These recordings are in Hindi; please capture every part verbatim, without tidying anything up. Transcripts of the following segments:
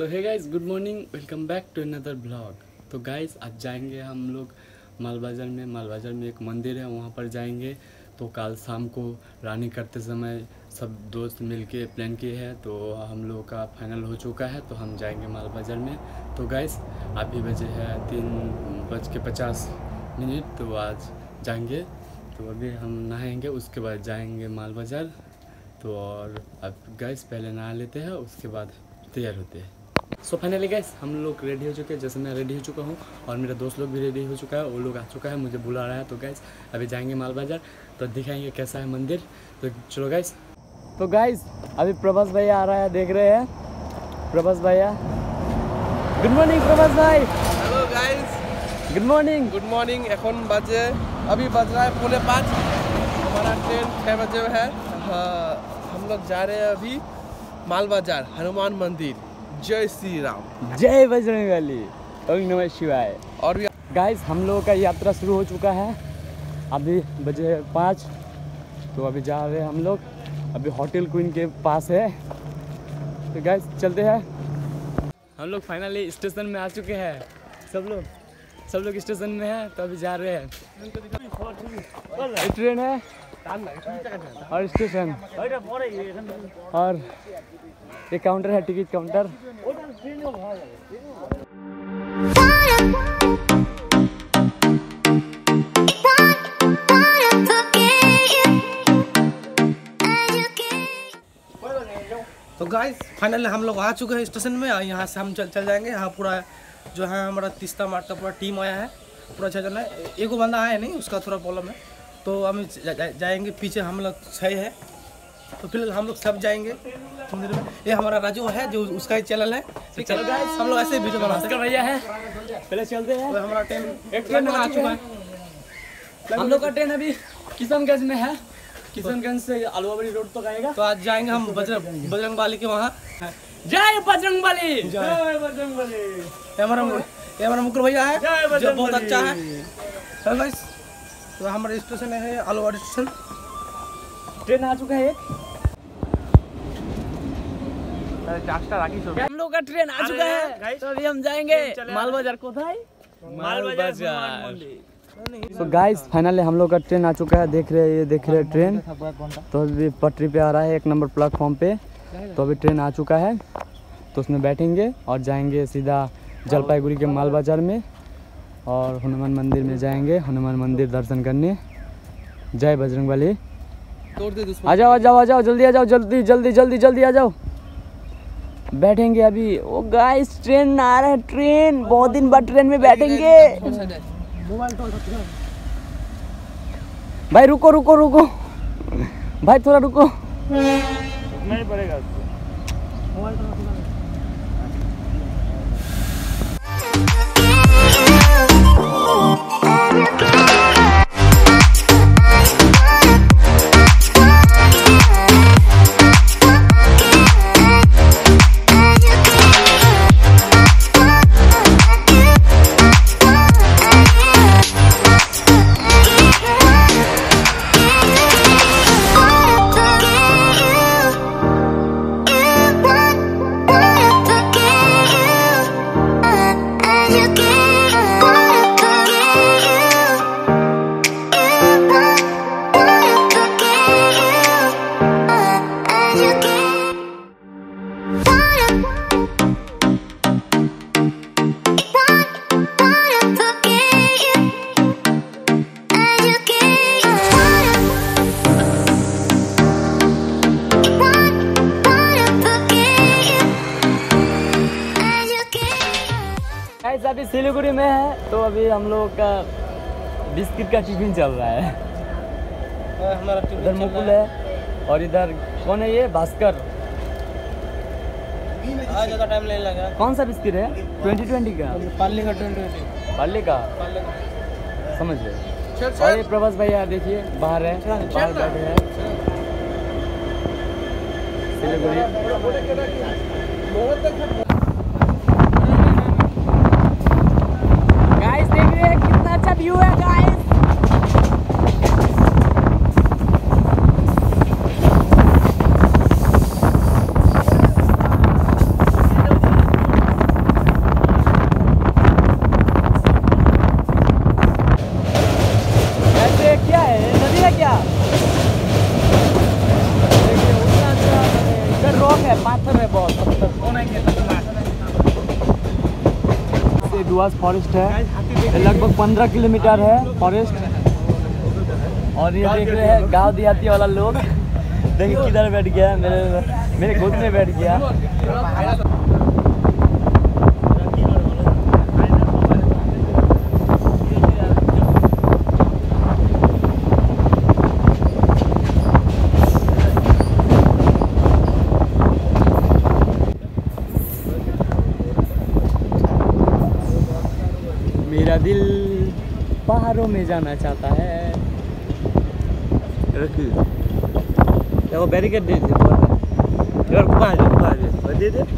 So hey guys, good morning, welcome back to another blog. तो गाइस आज जाएंगे हम लोग माल बाज़ार में। माल बाज़ार में एक मंदिर है, वहाँ पर जाएंगे। तो कल शाम को रनिंग करते समय सब दोस्त मिलके प्लान किए हैं, तो हम लोगों का फाइनल हो चुका है। तो हम जाएंगे माल बाज़ार में। तो गाइस अभी बजे है तीन बज के पचास मिनट। तो आज जाएंगे, तो अभी हम नहाएंगे, उसके बाद जाएंगे माल बाज़ार। तो और अब गाइस पहले नहा लेते हैं, उसके बाद तैयार होते हैं। सो फाइनली गाइस हम लोग रेडी हो चुके हैं, जैसे मैं रेडी हो चुका हूँ और मेरा दोस्त लोग भी रेडी हो चुका है। वो लोग आ चुका है, मुझे बुला रहा है। तो गाइस अभी जाएंगे माल बाज़ार, तो दिखाएंगे कैसा है मंदिर। तो चलो गाइस। तो गाइस अभी प्रभास भैया आ रहा है, देख रहे हैं प्रभास भैया। गुड मॉर्निंग प्रभास भाई। Hello guys, good morning. Good morning. এখন बजे अभी बज रहा है पौने पाँच। हमारा ट्रेन छः बजे है। हाँ, हम लोग जा रहे हैं अभी माल बाजार हनुमान मंदिर। जय श्री राम, जय बजरंगबली, ओम नमः शिवाय। और भी गाइस हम लोगों का यात्रा शुरू हो चुका है, अभी बजे पाँच। तो अभी जा रहे हैं हम लोग, अभी होटल क्वीन के पास है। तो गाइस चलते हैं। हम लोग फाइनली स्टेशन में आ चुके हैं। सब लोग सब लोग स्टेशन में हैं, तो अभी जा रहे हैं। ट्रेन है और स्टेशन और एक काउंटर है, टिकट काउंटर। तो गाइस फाइनली हम लोग आ चुके हैं स्टेशन में। यहाँ से हम चल चल जाएंगे। यहाँ पूरा जो है हमारा तीस्ता मार्ट का पूरा टीम आया है, पूरा अच्छा चल रहा है। एक बंदा आया नहीं, उसका थोड़ा प्रॉब्लम है, तो हम जा, जा, जाएंगे। पीछे हम लोग छः है, तो फिर हम लोग सब जाएंगे मंदिर में। ये हमारा राजू है, जो उसका ही चैनल है। तो चलो गाइस हम लोग ऐसे वीडियो बनाते हैं। भैया है, पहले चलते हैं। तो हमारा ट्रेन एक ट्रेन आ चुका है। हम लोग का ट्रेन अभी किशनगंज में है। किशनगंज से अलवाबड़ी रोड तक आएगा। तो आज जाएंगे हम बजरंग बजरंग बाली के वहाँ। जय बजरंगबली, जय बजरंगबली। ये हमारा ये हमारा मुकुल भैया है, जो बहुत अच्छा है। चलो गाइस, तो हमारे स्टेशन है अलवाड़ी स्टेशन। ट्रेन आ चुका है एक। हम लोग का ट्रेन आ चुका है, तो अभी हम जाएंगे माल बाजार। कोথায়? माल बाजार। तो गाइस फाइनली हम लोग का ट्रेन आ चुका है, देख रहे हैं, ये देख रहे हैं ट्रेन। तो अभी पटरी पे आ रहा है, एक नंबर प्लेटफॉर्म पे। तो अभी ट्रेन आ चुका है, तो उसमें बैठेंगे और जाएंगे सीधा जलपाईगुड़ी के माल बाजार में और हनुमान मंदिर में जाएंगे, हनुमान मंदिर दर्शन करने। जय बजरंगबली। आ जाओ आ जाओ आ जाओ, जल्दी आ जाओ, जल्दी जल्दी जल्दी जल्दी आ जाओ, बैठेंगे अभी। ओ गाइस ट्रेन आ रहा है, ट्रेन बहुत दिन बाद ट्रेन में बैठेंगे। भाई रुको रुको रुको भाई, थोड़ा रुको। नहीं पड़ेगा। अभी सिलीगुड़ी में है, तो अभी हम लोग का बिस्किट का टिफिन चल रहा है। हमारा इधर मुकुल है और इधर कौन है, ये भास्कर। आज ज़्यादा टाइम नहीं लगा। कौन सा बिस्किट है? ट्वेंटी ट्वेंटी का, पार्ले का ट्वेंटी ट्वेंटी पार्ले का, समझ गए। और ये प्रभास भैया देखिए बाहर है, बाहर बैठे हैं सिलीगुड़ी। गाइस देख रहे हैं कितना अच्छा व्यू है गाइस। डुआस फॉरेस्ट है, ये लगभग पंद्रह किलोमीटर है फॉरेस्ट। और ये देख रहे हैं गाँव देहाती वाला लोग, देखिए किधर बैठ गया, मेरे मेरे गोद में बैठ गया। मेरा दिल पहाड़ों में जाना चाहता है। देखो बैरिकेड दे दे यार, कहाँ जा कहाँ जा दे दे।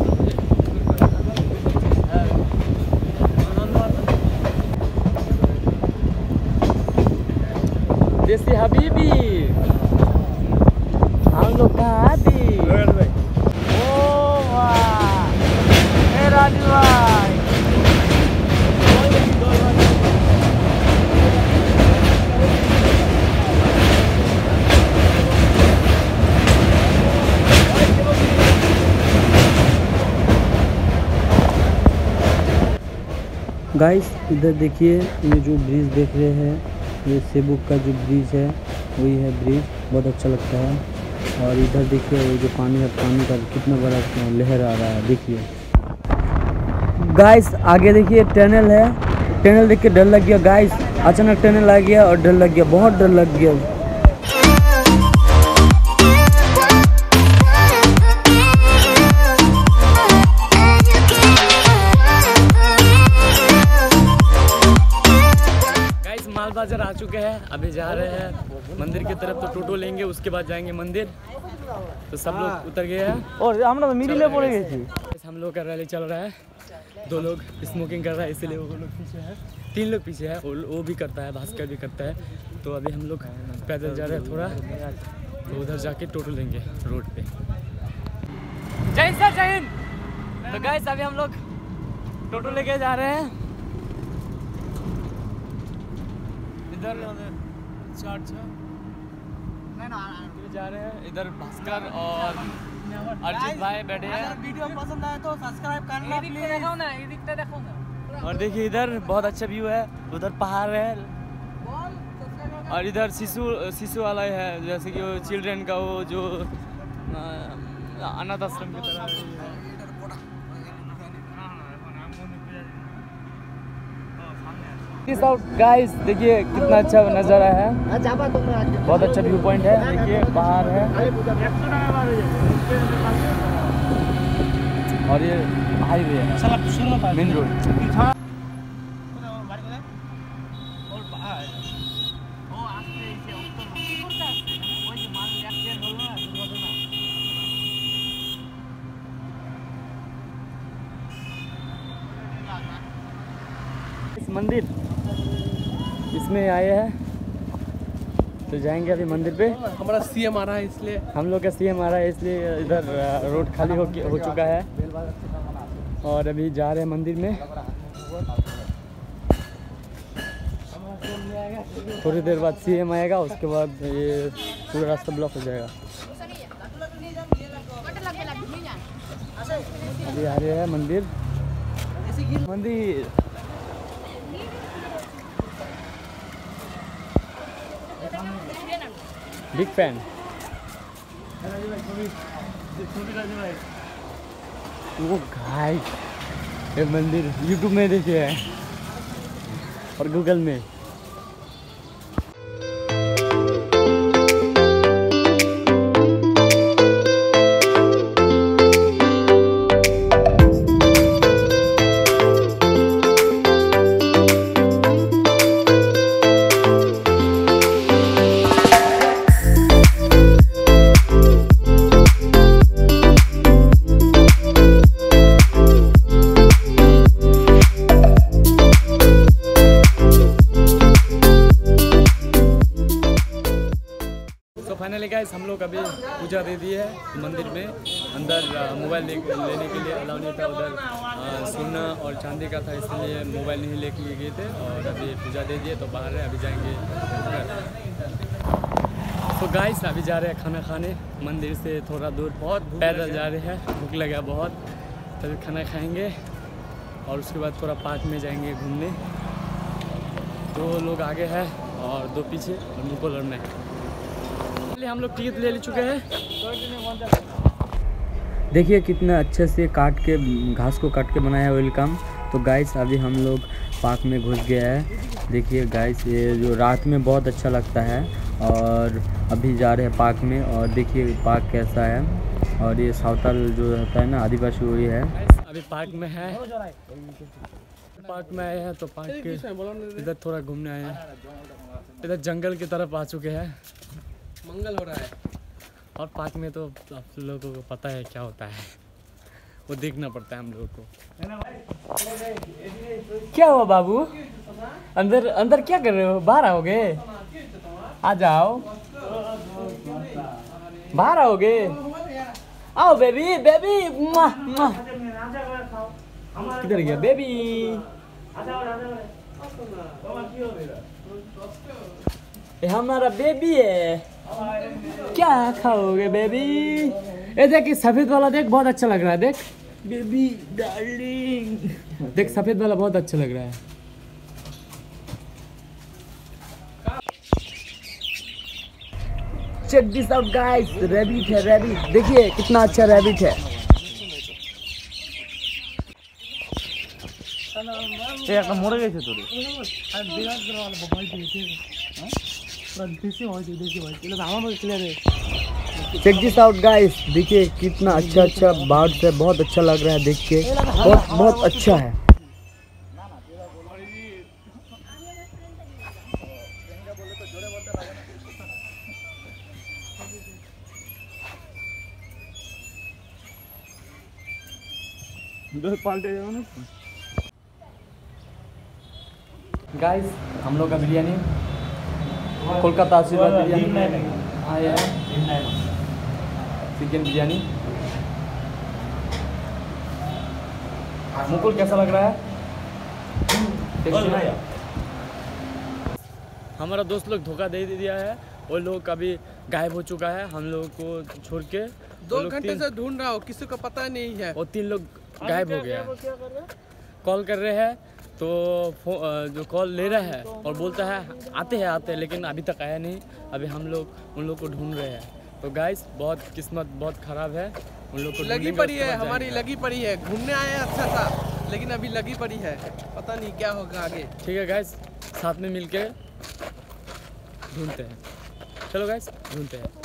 देसी हबीबी हम लोग कहाँ थी? ओ वाह ए राजू भाई, गाइस इधर देखिए, ये जो ब्रिज देख रहे हैं, ये सेबुक का जो ब्रिज है वही है ब्रिज, बहुत अच्छा लगता है। और इधर देखिए ये जो पानी है, पानी का कितना बड़ा लहर आ रहा है देखिए। गाइस आगे देखिए टनल है, टनल देख के डर लग गया गाइस, अचानक टनल आ गया और डर लग गया, बहुत डर लग गया। माल बाजार आ चुके हैं, अभी जा रहे हैं मंदिर की तरफ। तो टोटो लेंगे, उसके बाद जाएंगे मंदिर। तो सब लोग उतर गए हैं और हम लोग मिडिल पड़ गए थे। हम लोग का रैली चल रहा है, दो लोग स्मोकिंग कर रहा है इसलिए वो लोग पीछे है, तीन लोग पीछे है, वो भी करता है, भास्कर भी करता है। तो अभी हम लोग पैदल जा रहे हैं थोड़ा, तो उधर जाके टोटो लेंगे रोड पे। जय हिंद सर, जय हिंद। तो गाइस अभी हम लोग टोटो लेके जा रहे हैं, इधर जा रहे हैं, इधर भास्कर और अर्जित भाई बैठे हैं। वीडियो पसंद आए तो सब्सक्राइब करना प्लीज। और देखिए इधर बहुत अच्छा व्यू है, उधर पहाड़ है और इधर शिशु शिशु वाला है, जैसे कि वो चिल्ड्रन का वो जो अनाथ आश्रम की तरह है। गाइस देखिए कितना अच्छा नज़ारा है, बहुत अच्छा व्यू पॉइंट है, देखिए पहाड़ है और ये हाईवे है, मेन रोड। इस मंदिर इसमें आए हैं, तो जाएंगे अभी मंदिर पे। हमारा सीएम आ रहा है इसलिए, हम लोग का सीएम आ रहा है इसलिए इधर रोड खाली हो हो चुका है और अभी जा रहे हैं मंदिर में। थोड़ी देर बाद सीएम आएगा, उसके बाद ये पूरा रास्ता ब्लॉक हो जाएगा। अभी आ रहे हैं मंदिर मंदिर बिग फैन। वो गाइस ये मंदिर यूट्यूब में देखे हैं और गूगल में। फाइनली गाइस हम लोग अभी पूजा दे दी है मंदिर में। अंदर मोबाइल ले, लेने के लिए अलाउ नहीं था, उधर सोना और चांदी का था, इसलिए मोबाइल नहीं लेके गए थे। और अभी पूजा दे दिए तो बाहर है, अभी जाएंगे तो गाइस अभी जा रहे हैं खाना खाने। मंदिर से थोड़ा दूर बहुत पैदल जा रहे हैं, भूख लगा बहुत, तभी खाना खाएंगे। और उसके बाद थोड़ा पार्क में जाएंगे घूमने। दो लोग आगे हैं और दो पीछे, और मुकुल और मैं। पहले हम लोग टिकट ले ले चुके हैं। देखिए कितना अच्छे से काट के, घास को काट के बनाया है वेलकम। तो गाइस अभी हम लोग पार्क में घुस गया है। देखिए गाइस ये जो रात में बहुत अच्छा लगता है। और अभी जा रहे हैं पार्क में, और देखिए पार्क कैसा है। और ये सावताल जो रहता है ना, आदिवासी वही है। अभी पार्क में है, पार्क में आए हैं। तो पार्क के इधर थोड़ा घूमने आए हैं। इधर जंगल की तरफ आ चुके हैं। मंगल हो रहा है और पार्क में तो आप लोगों को पता है क्या होता है, वो देखना पड़ता है हम लोगों को। क्या हुआ बाबू, अंदर अंदर क्या कर रहे हो? बाहर आओगे? आ जाओ, बाहर आओगे? आओ बेबी, बेबी किधर गया बेबी? ये हमारा बेबी है। क्या खाओगे बेबी? ये देख, सफेद वाला देख, बहुत अच्छा लग रहा है। देख बेबी डार्लिंग, देख सफेद वाला बहुत अच्छा लग रहा है। Check this out guys, rabbit है, रैबिट। देखिए कितना अच्छा रैबिट है। मरे गए थे चेक दिस आउट गाइस, देखिए कितना अच्छा अच्छा बर्ड्स है। बहुत अच्छा लग रहा है देख के, बहुत बहुत अच्छा है। गाइस हम लोग का बिरयानी कोलकाता आशीर्वाद बिरयानी आए हैं, चिकन बिरयानी। मुकुल कैसा लग रहा है? हमारा दोस्त लोग धोखा दे दिया है। वो लोग अभी गायब हो चुका है हम लोगों को छोड़ के। दो घंटे से ढूंढ रहा हूँ, किसी को पता नहीं है। वो तीन लोग गायब हो गया। कॉल कर रहे हैं तो जो कॉल ले रहा है और बोलता है आते हैं आते हैं, लेकिन अभी तक आया नहीं। अभी हम लोग उन लोग को ढूंढ रहे हैं। तो गाइस बहुत किस्मत बहुत ख़राब है। उन लोग को लगी पड़ी है, हमारी लगी पड़ी है। घूमने आए हैं अच्छा था, लेकिन अभी लगी पड़ी है, पता नहीं क्या होगा आगे। ठीक है गाइस, साथ में मिलके ढूंढते हैं। चलो गाइस ढूंढते हैं।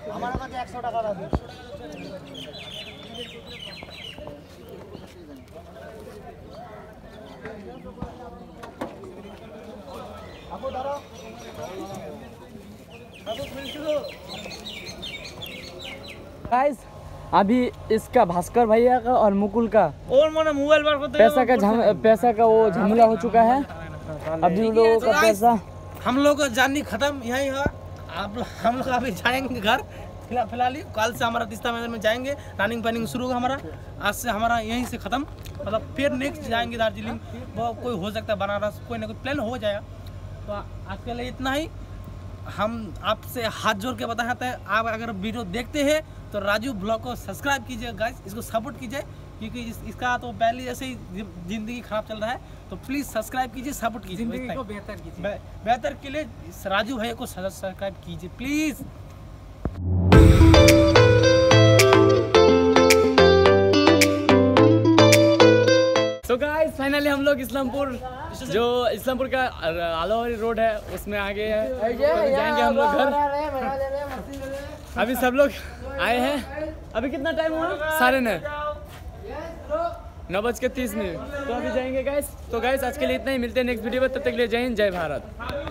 गाइस अभी इसका भास्कर भैया का और मुकुल का और मैंने मोबाइल पैसा का झम, पैसा का वो झमेला हो चुका है। अभी उन लोगों का पैसा, हम लोग का जानी खत्म यहीं है। आप हम लोग अभी जाएंगे घर। फिलहाल फिलहाल कल से हमारा तीस्ता मैदान में जाएंगे, रनिंग पैनिंग शुरू होगा हमारा। आज से हमारा यहीं से ख़त्म, मतलब फिर नेक्स्ट जाएंगे दार्जिलिंग। वो कोई हो सकता है बनारस, कोई ना कोई प्लान हो जाएगा। तो आज के लिए इतना ही। हम आपसे हाथ जोड़ के बताते हैं, आप अगर वीडियो देखते हैं तो राजू ब्लॉग को सब्सक्राइब कीजिए गाइस, इसको सपोर्ट कीजिए, क्योंकि इस, इसका तो पहले जैसे ही ज़िंदगी ख़राब चल रहा है। तो प्लीज़ सब्सक्राइब कीजिए, सपोर्ट कीजिए, ज़िंदगी को बेहतर कीजिए। बेहतर के लिए राजू भैया को सब्सक्राइब कीजिए प्लीज़। तो गाइस फाइनली हम लोग इस्लामपुर, जो इस्लामपुर का आलावारी रोड है उसमें आ गए हैं। तो जाएंगे हम लोग घर। अभी सब लोग आए हैं। अभी कितना टाइम हुआ? साढ़े नौ नौ बज के तीस मिनट। तो अभी जाएंगे गाइस। तो गाइस आज के लिए इतना ही, मिलते हैं नेक्स्ट वीडियो में। तब तक के लिए जय हिंद, जय भारत।